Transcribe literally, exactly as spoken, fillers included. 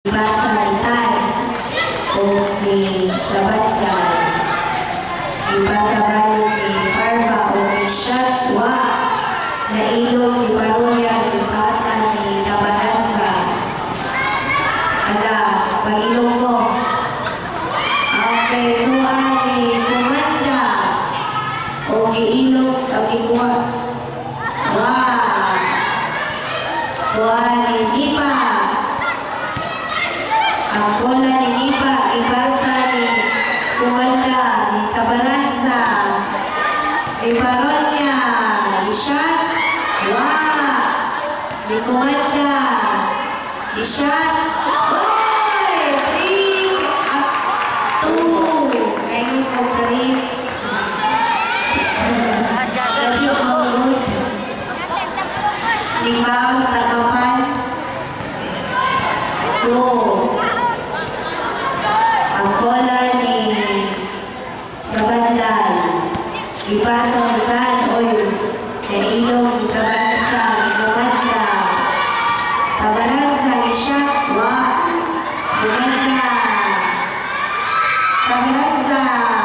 Ipasalitan o ni Sabatkan. Ipasabalik ni Parva o ni Shatwa na ilog ni Paruya ipasan ni Tabaransa. Ala, pag-ilog mo. Okay, kuha ni Kumanda o giilog o gikuha. Wow! Kuha ni Nipa. Ang bola ni Nipa, ibasa ni Kumanda, ni Tabaransa, ni Paronya, ni Shat, wow! Ni Kumanda, ni Shat, oy! three at two. Ngayon ko three. Sadyo ang good. Ni Baos na kapan. Two. Ang bola ni Sabandal ipasa ang bukan oy na ilong ni Tabaransa ni Kumanda. Tabaransa ni Shatwa Kumanda. Tabaransa